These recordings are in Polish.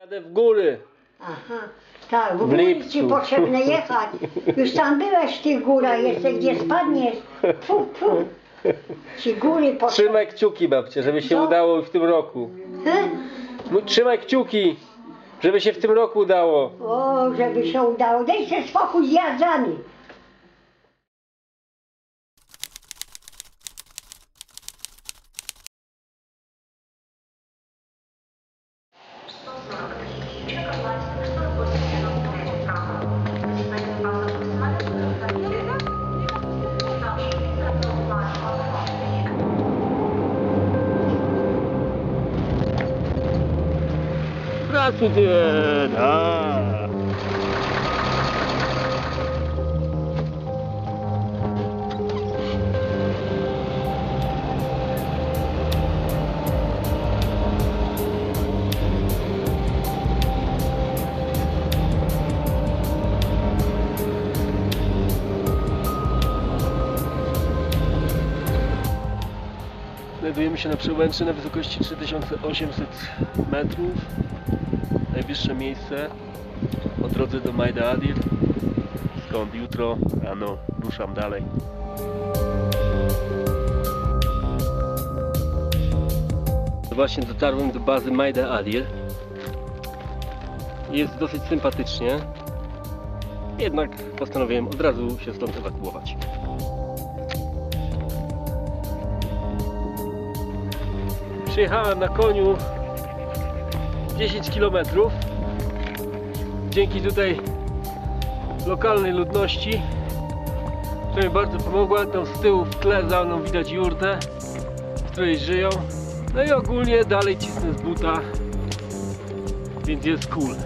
Jadę w góry. Aha, tak, w góry ci potrzebne jechać. Już tam byłeś w tych górach, jeszcze gdzie spadniesz. Fu, fu. Ci góry potrzebne. Trzymaj kciuki, babcie, żeby się udało w tym roku. Trzymaj kciuki, żeby się w tym roku udało. O, żeby się udało. Daj się spokój z jazdami. Здравствуйте! Да. Znajdujemy się na Przełęczy na wysokości 3800 metrów. Najwyższe miejsce po drodze do Maida Adir, skąd jutro rano ruszam dalej. Właśnie dotarłem do bazy Maida Adir. Jest dosyć sympatycznie, jednak postanowiłem od razu się stąd ewakuować. Przyjechałem na koniu 10 km. Dzięki tutaj lokalnej ludności, która mi bardzo pomogła. Tam z tyłu w tle za mną widać jurtę, w której żyją. No i ogólnie dalej cisnę z buta, więc jest cool.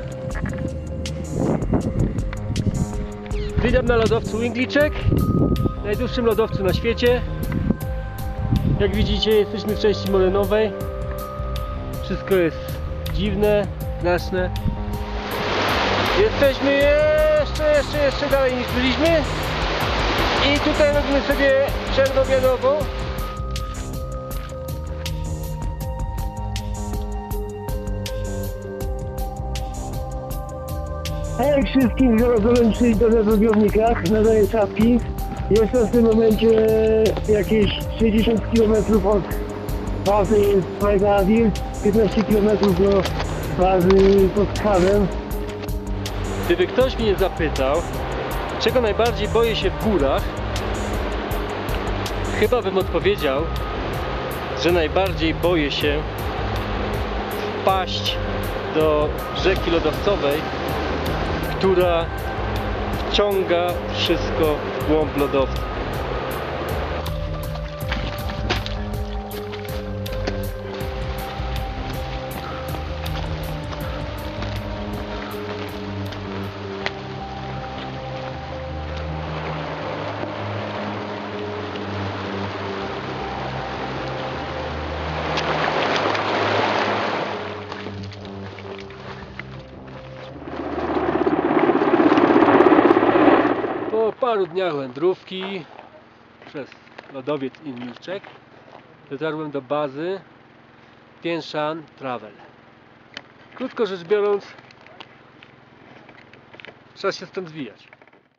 Witam na lodowcu Ingliczek, najdłuższym lodowcu na świecie. Jak widzicie, jesteśmy w części morenowej. Wszystko jest dziwne, straszne. Jesteśmy jeszcze dalej niż byliśmy. I tutaj robimy sobie przerwę obiadową. A jak wszystkim zarobionym do zawodziownikach nadaję czapki. Jestem w tym momencie jakieś 60 km od bazy Maida Adir, 15 km do bazy pod Khavem. Gdyby ktoś mnie zapytał, czego najbardziej boję się w górach, chyba bym odpowiedział, że najbardziej boję się wpaść do rzeki lodowcowej, która wciąga wszystko w głąb lodowca. Po paru dniach wędrówki przez lodowiec Ingliczek dotarłem do bazy Tien Shan Travel. Krótko rzecz biorąc, trzeba się stąd zwijać.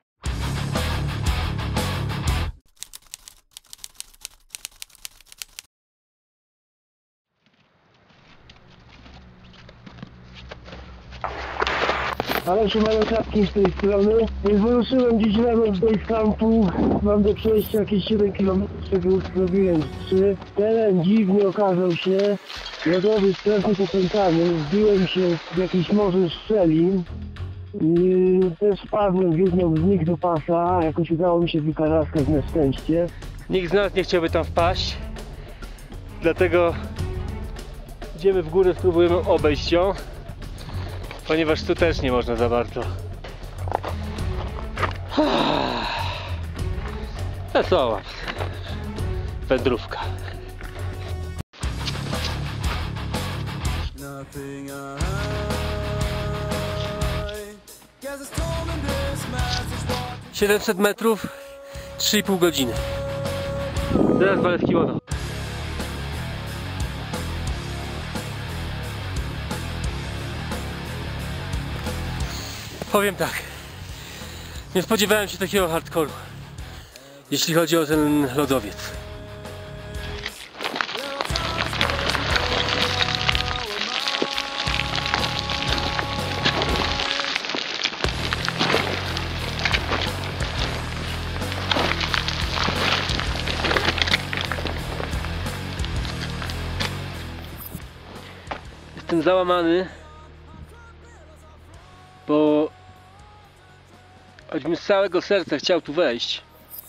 Ale się mają czapki z tej strony. Więc wyruszyłem dziś rano z base campu. Mam do przejścia jakieś 7 km, czego zrobiłem 3. Teren dziwnie okazał się. Lodowy strasznie popętany. Wbiłem się w jakieś morze szczelin. I też wpadłem w jedną z nich do pasa. Jakoś udało mi się wykaraskać na szczęście. Nikt z nas nie chciałby tam wpaść, dlatego idziemy w górę, spróbujemy obejść ją, ponieważ tu też nie można za bardzo. Wesoła wędrówka. Nothing 700 metrów, 3,5 godziny. Teraz walę w kimono. Powiem tak. Nie spodziewałem się takiego hardcore'u, jeśli chodzi o ten lodowiec. Jestem załamany, bo choćbym z całego serca chciał tu wejść,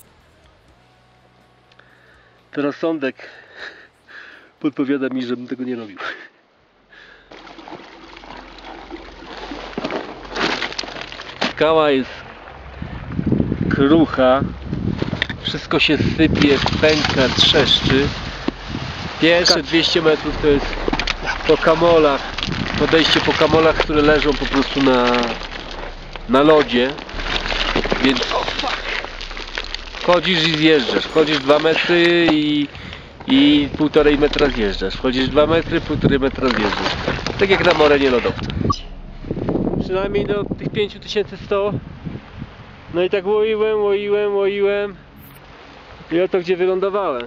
to rozsądek podpowiada mi, żebym tego nie robił. Skała jest krucha, wszystko się sypie, pęka, trzeszczy. Pierwsze 200 metrów to jest po kamolach, podejście po kamolach, które leżą po prostu na lodzie, więc chodzisz i zjeżdżasz, chodzisz 2 metry i 1,5 metra zjeżdżasz, chodzisz 2 metry, 1,5 metra zjeżdżasz, tak jak na morenie lodowca. Przynajmniej do tych 5100. No i tak łoiłem i oto gdzie wylądowałem.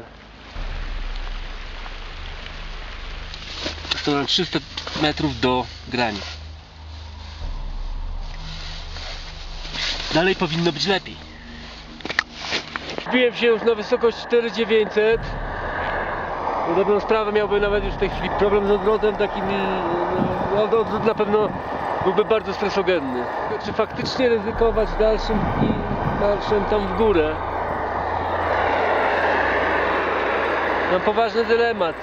To mam 300 metrów do granic. Dalej powinno być lepiej. Wbiłem się już na wysokość 4900. Na dobrą sprawę miałbym nawet już w tej chwili problem z odwrotem takim. No, odwrót na pewno byłby bardzo stresogenny. Czy faktycznie ryzykować dalszym tam w górę? Mam poważny dylemat.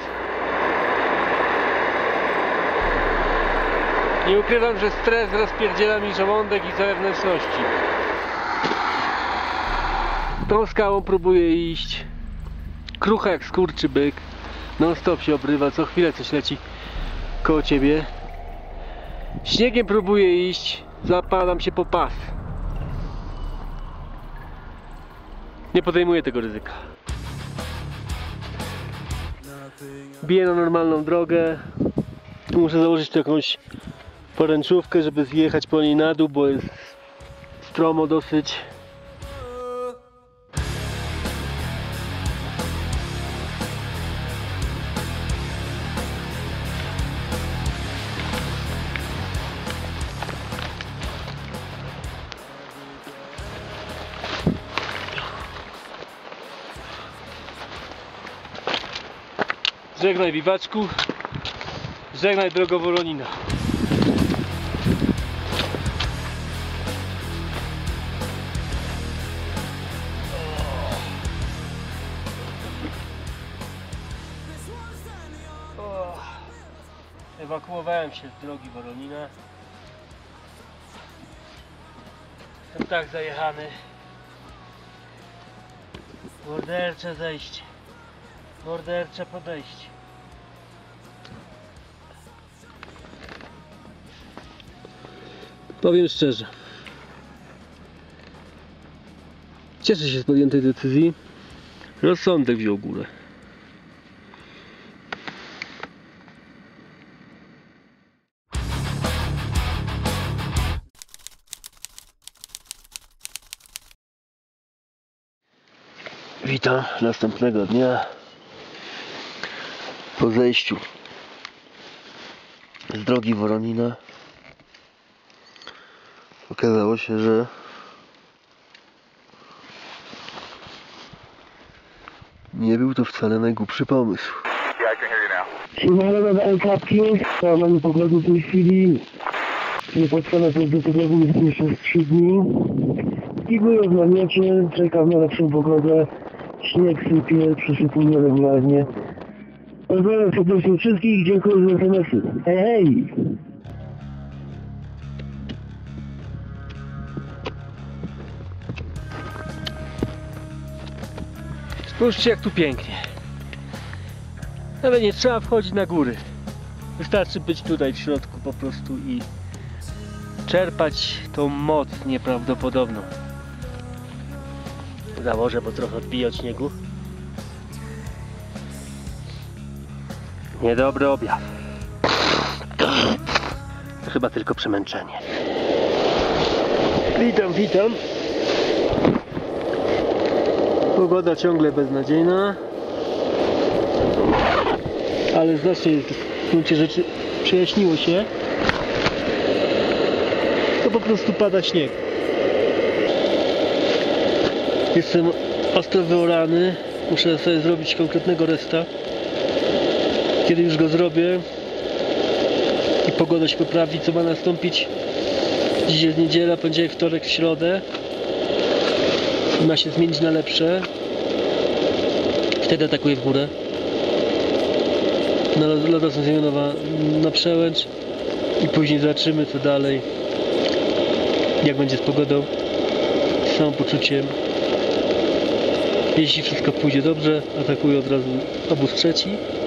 Nie ukrywam, że stres rozpierdziela mi żołądek i całe wnętrzności. Tą skałą próbuję iść. Krucha jak skurczybyk. Non stop się obrywa, co chwilę coś leci koło ciebie. Śniegiem próbuję iść. Zapadam się po pas. Nie podejmuję tego ryzyka. Biję na normalną drogę. Muszę założyć tu jakąś poręczówkę, żeby zjechać po niej na dół, bo jest stromo dosyć. Żegnaj biwaczku, żegnaj drogo Woronina. Ewakuowałem się z drogi Woronina. Jestem tak zajechany. Mordercze zejście. Mordercze podejście. Powiem szczerze. Cieszę się z podjętej decyzji. Rozsądek wziął górę. Witam następnego dnia po zejściu z drogi Woronina. Okazało się, że nie był to wcale najgłupszy pomysł. Siemano, dodałem klapki. Mamy pogodę w tej chwili. Nie podstanę też do tego jeszcze z 3 dni. I było w namiocie, czekam na lepszą pogodę. Śnieg sypie, przysypuje regularnie. Pozdrawiam serdecznie wszystkich, dziękuję za SMS-y. Hej, hej! Spójrzcie jak tu pięknie. Ale nie trzeba wchodzić na góry. Wystarczy być tutaj w środku po prostu i czerpać tą moc nieprawdopodobną. Założę, bo trochę odbije od śniegu. Niedobry objaw. To chyba tylko przemęczenie. Witam. Pogoda ciągle beznadziejna, ale znacznie w gruncie rzeczy przejaśniło się. To po prostu pada śnieg. Jestem ostro wyorany. Muszę sobie zrobić konkretnego resta. Kiedy już go zrobię i pogoda się poprawi, co ma nastąpić? Dziś jest niedziela, poniedziałek, wtorek, środę. Ma się zmienić na lepsze. Wtedy atakuję w górę. Loda sąsiadowa na przełęcz. I później zobaczymy, co dalej. Jak będzie z pogodą, z samopoczuciem. Jeśli wszystko pójdzie dobrze, atakuję od razu obóz trzeci.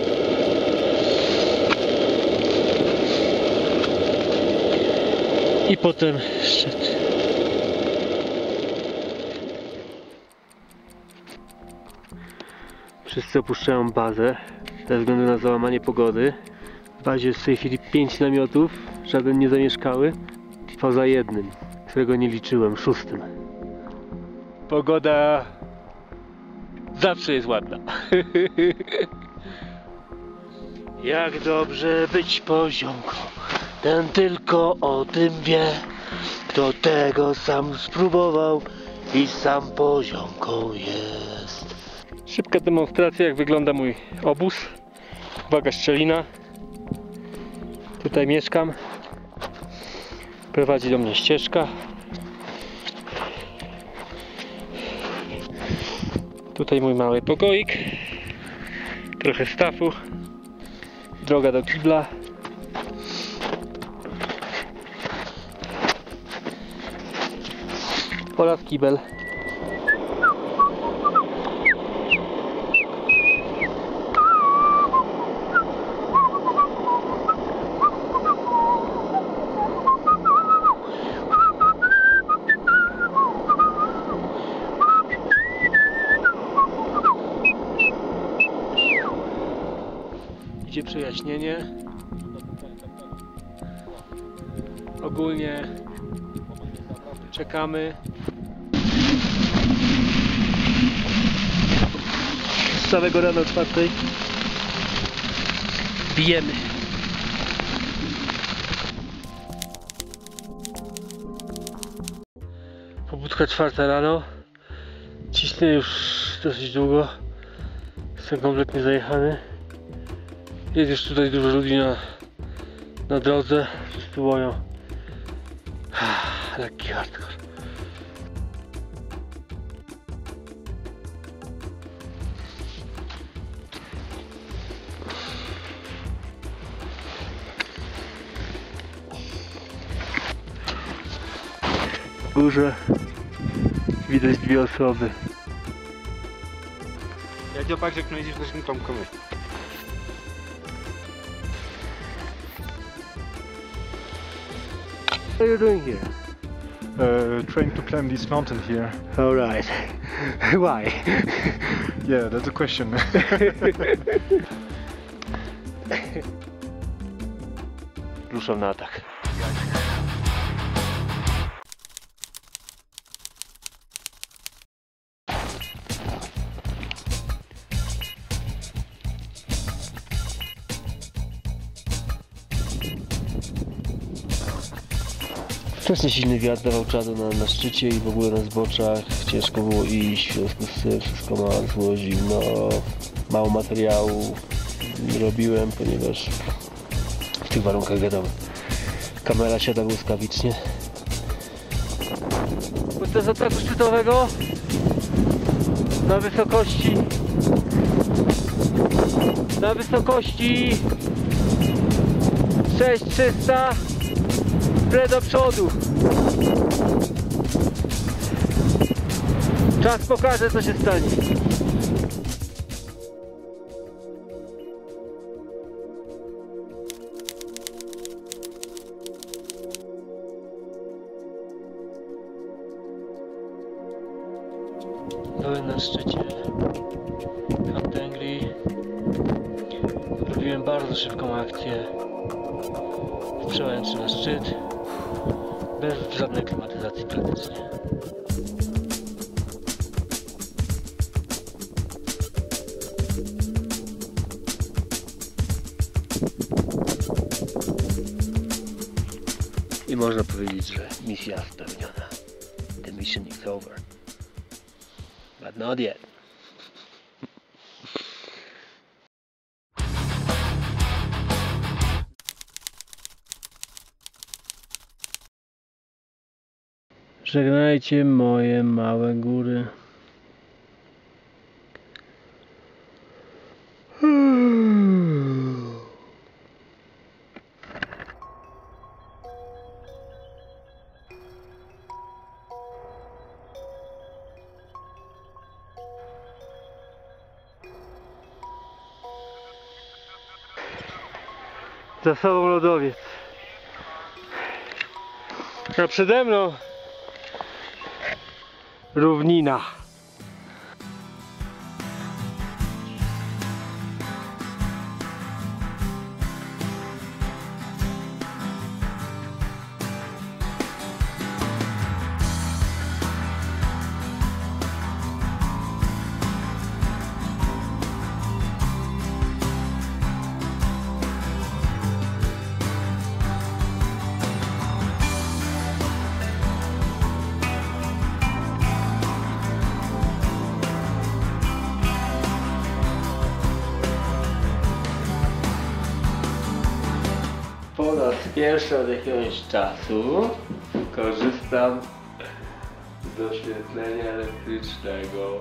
I potem szczyt. Wszyscy opuszczają bazę ze względu na załamanie pogody. W bazie jest w tej chwili 5 namiotów, żaden nie zamieszkały, poza jednym, którego nie liczyłem, 6. Pogoda zawsze jest ładna. Jak dobrze być poziomką, ten tylko o tym wie, kto tego sam spróbował i sam poziomką jest. Szybka demonstracja, jak wygląda mój obóz. Uwaga, szczelina. Tutaj mieszkam. Prowadzi do mnie ścieżka. Tutaj mój mały pokoik. Trochę stafu. Droga do kibla. Oraz kibel. Idzie przejaśnienie. Ogólnie czekamy. Z samego rana o 4 bijemy. Pobudka 4 rano. Cisnę już dosyć długo. Jestem kompletnie zajechany. Jest już tutaj dużo ludzi na drodze. Wszyscy łoją. Lekki hardcore. W górze widać 2 osoby. Я делал так же, как на видишь, даже не там кому. What are you doing here? Trying to climb this mountain here. Alright. Why? Yeah, that's a question. Ruszam na atak. Strasznie silny wiatr dawał czadu na szczycie i w ogóle na zboczach. Ciężko było iść, w związku z tym wszystko marzło, zimno. Mało materiału robiłem, ponieważ w tych warunkach wiadomo, kamera siada błyskawicznie. Podczas ataku szczytowego na wysokości 6300 do przodu. Czas pokaże, co się stanie. Byłem na szczycie Haptengri. Robiłem bardzo szybką akcję w przełęczy na szczyt. Bez żadnej klimatyzacji praktycznie. I można powiedzieć, że misja spełniona. The mission is over. But not yet. Żegnajcie moje małe góry. Za sobą lodowiec. A przede mną równina. Po raz pierwszy od jakiegoś czasu korzystam z oświetlenia elektrycznego.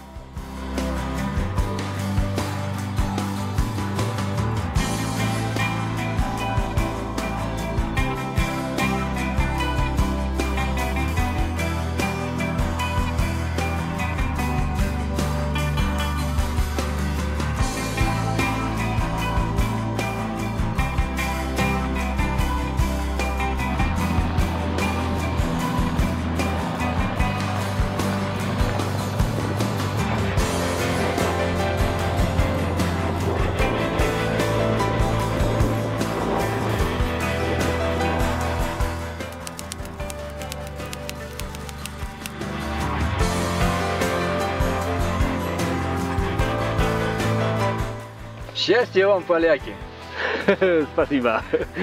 Счастья вам, поляки! Спасибо!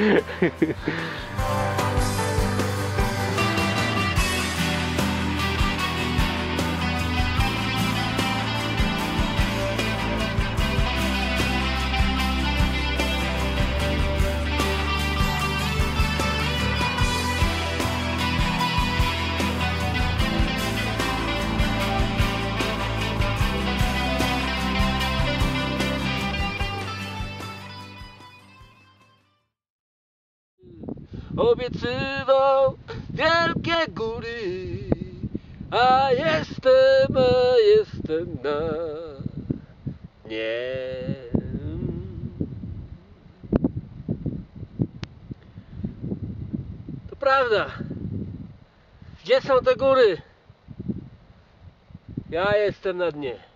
Obiecywał wielkie góry, a jestem na nie. To prawda. Gdzie są te góry? Ja jestem na dnie.